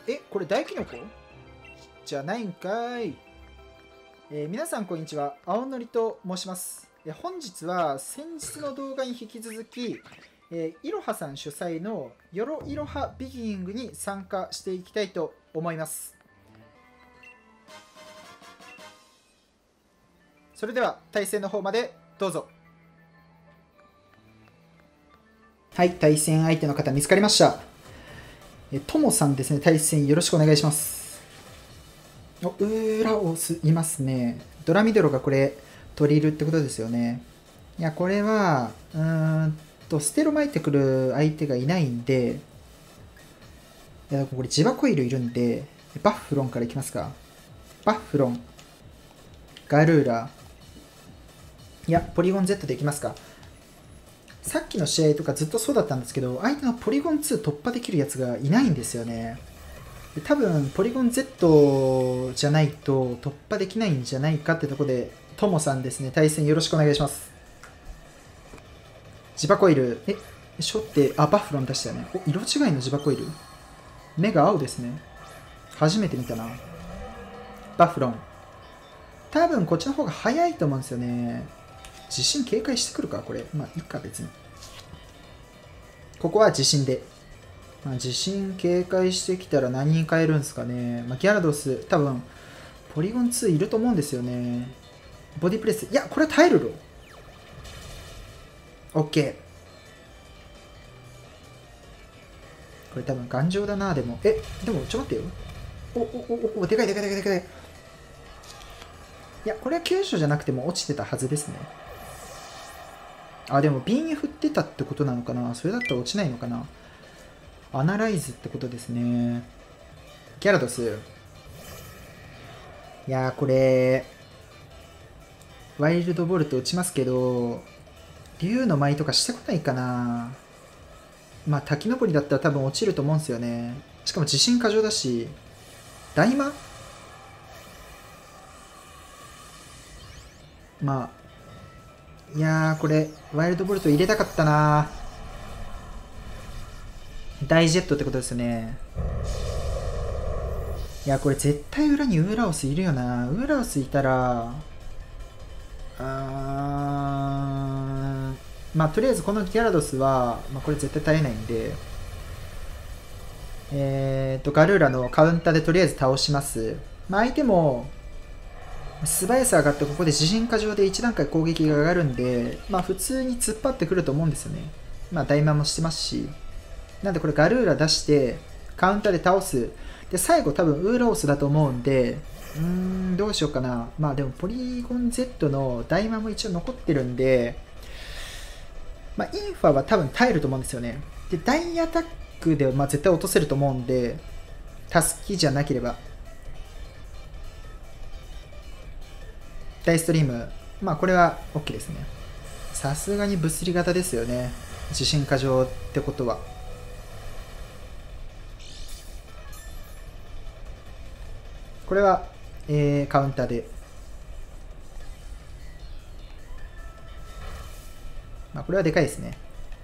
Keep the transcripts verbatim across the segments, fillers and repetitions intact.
え、これ大キノコじゃないんかい。えー皆さんこんにちは。青のりと申します。えー本日は先日の動画に引き続き、えーいろはさん主催のよろいろはビギニングに参加していきたいと思います。それでは対戦の方までどうぞ。はい、対戦相手の方見つかりました。えともさんですね、対戦よろしくお願いします。お、ウーラオスいますね。ドラミドロがこれ、トリルってことですよね。いや、これは、うーんと、ステロ巻いてくる相手がいないんで、いや、これ、ジバコイルいるんで、バッフロンからいきますか。バッフロン、ガルーラ、いや、ポリゴン Z でいきますか。さっきの試合とかずっとそうだったんですけど、相手のポリゴンツー突破できるやつがいないんですよね。多分、ポリゴン Z じゃないと突破できないんじゃないかってとこで、トモさんですね、対戦よろしくお願いします。ジバコイル、え、しょって、あ、バッフロン出したよね。お、色違いのジバコイル。目が青ですね。初めて見たな。バッフロン。多分こっちの方が早いと思うんですよね。地震警戒してくるか、これ。まあ、いいか、別に。ここは地震で。まあ、地震警戒してきたら何に変えるんですかね。まあ、ギャラドス、多分、ポリゴンツーいると思うんですよね。ボディプレス。いや、これは耐えるろ。OK。これ多分頑丈だな、でも。え、でも、ちょっと待ってよ。お、お、お、お、でかいでかいでかいでかい。いや、これは急所じゃなくても落ちてたはずですね。あ、でも、瓶に振ってたってことなのかな。それだったら落ちないのかな。アナライズってことですね。ギャラドス。いやー、これ、ワイルドボルト打ちますけど、竜の舞とかしてこないかな。まあ、滝登りだったら多分落ちると思うんですよね。しかも地震過剰だし、大魔まあ、いやー、これ、ワイルドボルト入れたかったな。大ジェットってことですよね。いや、これ絶対裏にウーラオスいるよな。ウーラオスいたら、あーまあ、とりあえずこのギャラドスは、まあ、これ絶対耐えないんで、えーと、ガルーラのカウンターでとりあえず倒します。まあ、相手も、素早さ上がってここで自信過剰でいち段階攻撃が上がるんで、まあ普通に突っ張ってくると思うんですよね。まあ大魔もしてますし。なんでこれガルーラ出して、カウンターで倒す。で、最後多分ウーロースだと思うんで、うーん、どうしようかな。まあでもポリゴン Z の大魔も一応残ってるんで、まあインファは多分耐えると思うんですよね。で、大アタックではまあ絶対落とせると思うんで、タスキじゃなければ。大ストリーム、まあこれは OK ですね。さすがに物理型ですよね。地震過剰ってことは。これは、えー、カウンターで。まあこれはでかいですね。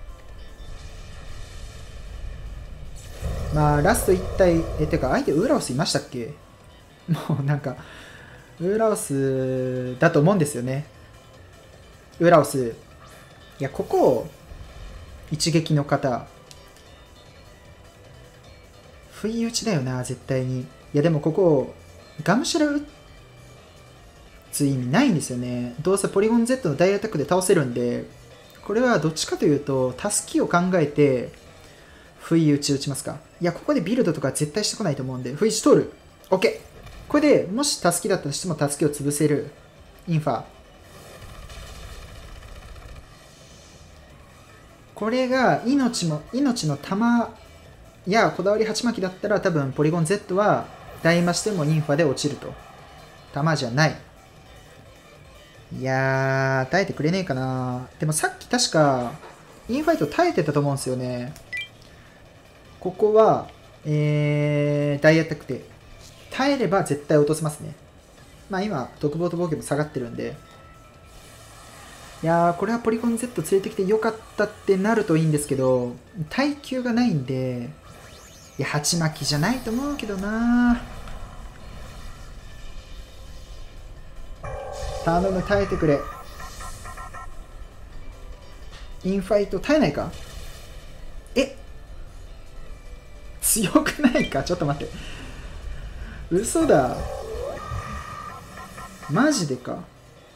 まあラストいち体、え、てか相手ウーラオスいましたっけ？もうなんか、ウーラオスだと思うんですよね。ウーラオス。いや、ここを一撃の方。不意打ちだよな、絶対に。いや、でもここをガムシュラ打つ意味ないんですよね。どうせポリゴン Z の大アタックで倒せるんで、これはどっちかというと、タスキを考えて、不意打ち打ちますか。いや、ここでビルドとか絶対してこないと思うんで、不意打ち通る。OK。これでもしタスキだったとしてもタスキを潰せる。インファ。これが命も、命の玉やこだわり鉢巻きだったら多分ポリゴン Z は大魔してもインファで落ちると。玉じゃない。いやー、耐えてくれねえかな。でもさっき確か、インファイト耐えてたと思うんですよね。ここは、えー、大アタックで、耐えれば絶対落とせますね。まあ今、特防と防御も下がってるんで。いやー、これはポリゴン Z 連れてきてよかったってなるといいんですけど、耐久がないんで、 いや、鉢巻きじゃないと思うけどな。頼む、耐えてくれ。インファイト耐えないか。え、強くないか。ちょっと待って、嘘だ、マジでか。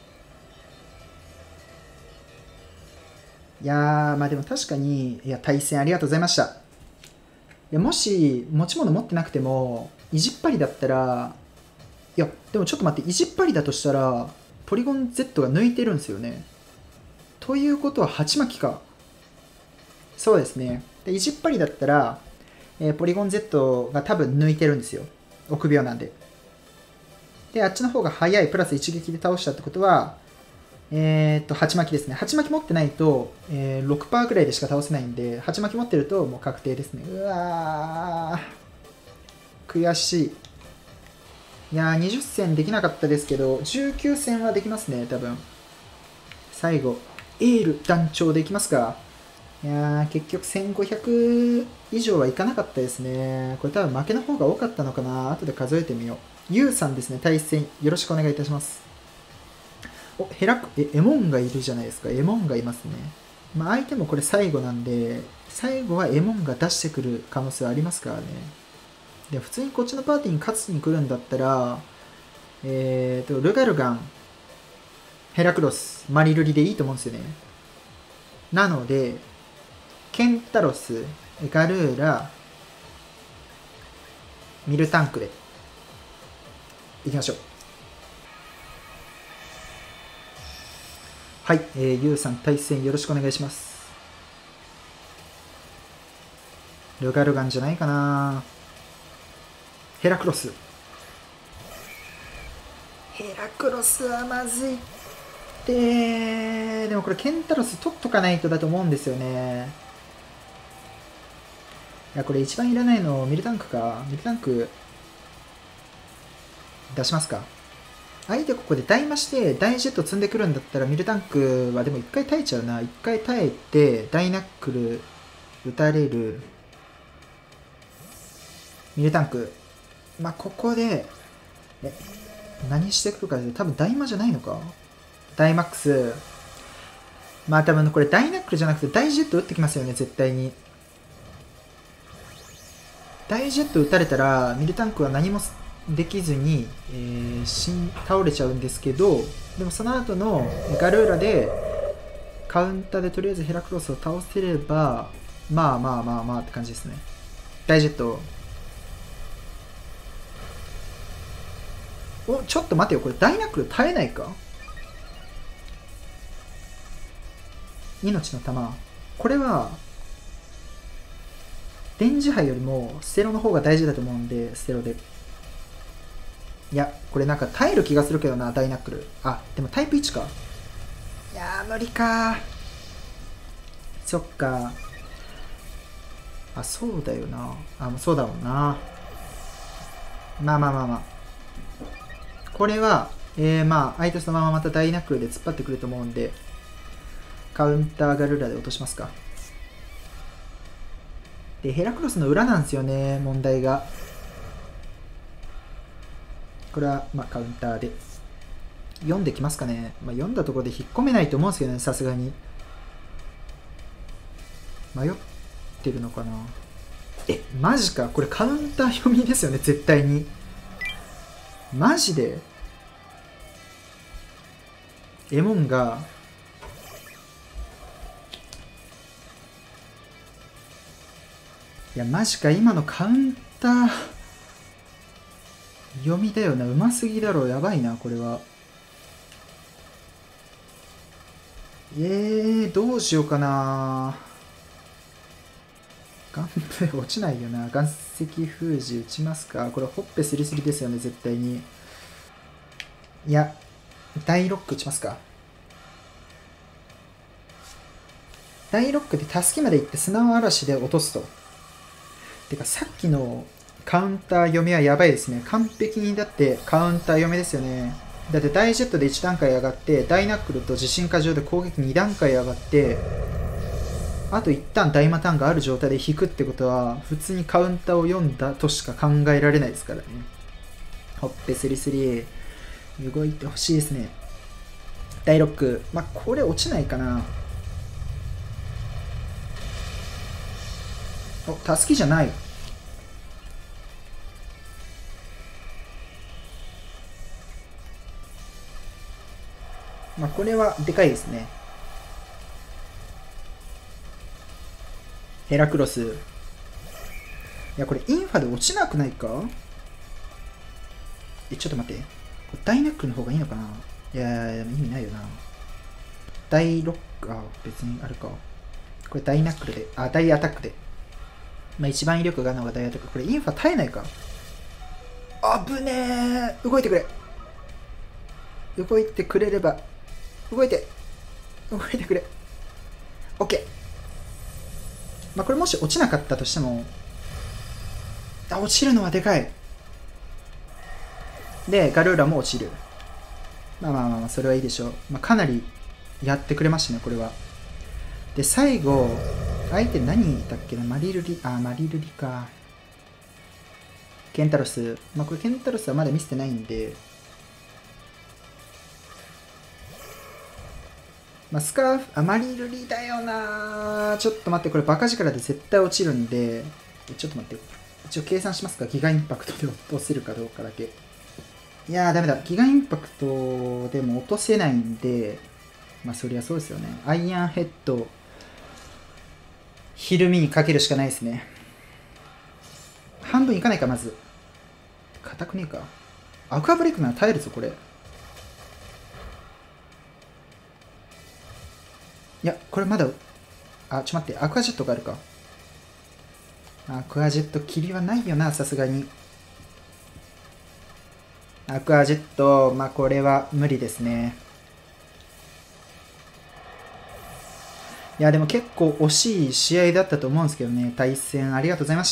いやー、まあでも確かに、いや、対戦ありがとうございました。いや、もし持ち物持ってなくても意地っ張りだったら、いやでもちょっと待って、意地っ張りだとしたらポリゴン Z が抜いてるんですよね。ということは鉢巻きか。そうですね。で意地っ張りだったら、えー、ポリゴン Z が多分抜いてるんですよ。臆病なんで。で、あっちの方が速いプラス一撃で倒したってことは、えー、っと、鉢巻きですね。鉢巻き持ってないと、えー、ろくパーセント ぐらいでしか倒せないんで、鉢巻き持ってるともう確定ですね。うわー、悔しい。いやー、にじゅっ戦できなかったですけど、じゅうきゅう戦はできますね、多分。最後、エール団長でいきますか。いやー、結局せんごひゃく以上はいかなかったですね。これ多分負けの方が多かったのかな。後で数えてみよう。ユウさんですね、対戦よろしくお願いいたします。お、ヘラク、え、エモンがいるじゃないですか。エモンがいますね。まあ、相手もこれ最後なんで、最後はエモンが出してくる可能性はありますからね。で、普通にこっちのパーティーに勝つに来るんだったら、えーと、ルガルガン、ヘラクロス、マリルリでいいと思うんですよね。なので、ケンタロス、ガルーラ、ミルタンクでいきましょう。はい、えー、ユウさん対戦よろしくお願いします。ルガルガンじゃないかな。ヘラクロス。ヘラクロスはまずいって。でもこれケンタロス取っとかないとだと思うんですよね。いや、これ一番いらないのミルタンクか。ミルタンク出しますか。相手ここで大魔して大ジェット積んでくるんだったらミルタンクはでも一回耐えちゃうな。一回耐えてダイナックル打たれる。ミルタンク。まあ、ここで、え、何してくるかで多分大魔じゃないのか。ダイマックス。まあ多分これダイナックルじゃなくて大ジェット打ってきますよね、絶対に。大ジェット打たれたらミルタンクは何もできずに、えー、死ん倒れちゃうんですけど、でもその後のガルーラでカウンターでとりあえずヘラクロスを倒せれば、まあまあまあまあって感じですね。大ジェット。お、ちょっと待てよ、これダイナックル耐えないか。命の玉。これは電磁波よりもステロの方が大事だと思うんで、ステロで。いや、これなんか耐える気がするけどな、ダイナックル。あ、でもタイプいちか。いやー、無理かー。そっか。あ、そうだよな。あ、もうそうだもんな。まあまあまあまあ。これは、えー、まあ、相手そのまままたダイナックルで突っ張ってくると思うんで、カウンターガルーラで落としますか。で、ヘラクロスの裏なんですよね、問題が。これは、まあ、カウンターで。読んできますかね。まあ、読んだところで引っ込めないと思うんですけどね、さすがに。迷ってるのかな。え、マジか。これカウンター読みですよね、絶対に。マジでエモンが、いや、マジか。今のカウンター、読みだよな。うますぎだろ。やばいな、これは。えー、どうしようかな。ガンプ落ちないよな。岩石封じ打ちますか。これほっぺすりすりですよね、絶対に。いや、大ロック打ちますか。大ロックでタスキまで行って砂嵐で落とすと。てかさっきのカウンター読みはやばいですね。完璧にだってカウンター読みですよね。だって大ジェットでいち段階上がって、ダイナックルと地震過剰で攻撃に段階上がって、 あと一旦大魔ターンがある状態で引くってことは、普通にカウンターを読んだとしか考えられないですからね。ほっぺスリスリ。動いてほしいですね。だいろく。まあ、これ落ちないかな。お、たすきじゃない。まあ、これはでかいですね。ヘラクロス。いや、これインファで落ちなくないか？え、ちょっと待って。ダイナックルの方がいいのかな？いやいや、意味ないよな。ダイロック、あ、別にあるか。これダイナックルで、あ、ダイアタックで。まあ、一番威力があるのがダイアタック。これインファ耐えないか？あぶねー。動いてくれ。動いてくれれば。動いて。動いてくれ。OK。まあ、これもし落ちなかったとしても、あ、落ちるのはでかい。で、ガルーラも落ちる。まあまあまあ、それはいいでしょう。まあ、かなりやってくれましたね、これは。で、最後、相手何だっけな、マリルリ、あ、マリルリか。ケンタロス。まあ、これケンタロスはまだ見せてないんで、まあ、スカーフ、あ、マリルリだよな。ちょっと待って、これバカ力で絶対落ちるんで、ちょっと待って、一応計算しますか。ギガインパクトで落とせるかどうかだけ。いやー、ダメだ。ギガインパクトでも落とせないんで、まあ、そりゃそうですよね。アイアンヘッド、ひるみにかけるしかないですね。半分いかないか、まず。硬くねえか。アクアブレイクなら耐えるぞ、これ。いや、これまだ、あ、ちょっと待って、アクアジェットがあるか。アクアジェット、霧はないよな、さすがに。アクアジェット、まあこれは無理ですね。いや、でも結構惜しい試合だったと思うんですけどね、対戦ありがとうございました。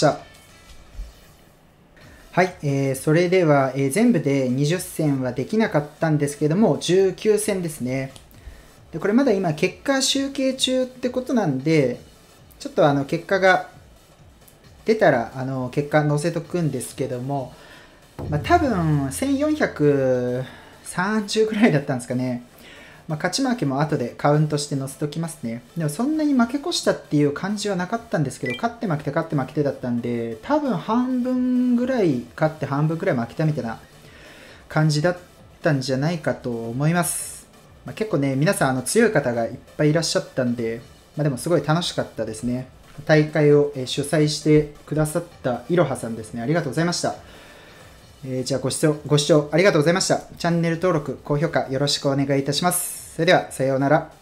はい、えー、それでは、えー、全部でにじゅっ戦はできなかったんですけども、じゅうきゅう戦ですね。でこれまだ今、結果集計中ってことなんで、ちょっとあの結果が出たら、あの結果載せとくんですけども、まあ、多分せんよんひゃくさんじゅうぐらいだったんですかね。まあ、勝ち負けも後でカウントして載せときますね。でもそんなに負け越したっていう感じはなかったんですけど、勝って負けて勝って負けてだったんで、多分半分ぐらい勝って半分ぐらい負けたみたいな感じだったんじゃないかと思います。まあ、結構ね、皆さんあの強い方がいっぱいいらっしゃったんで、まあ、でもすごい楽しかったですね。大会を主催してくださったいろはさんですね。ありがとうございました。えー、じゃあご視聴、ご視聴ありがとうございました。チャンネル登録、高評価よろしくお願いいたします。それでは、さようなら。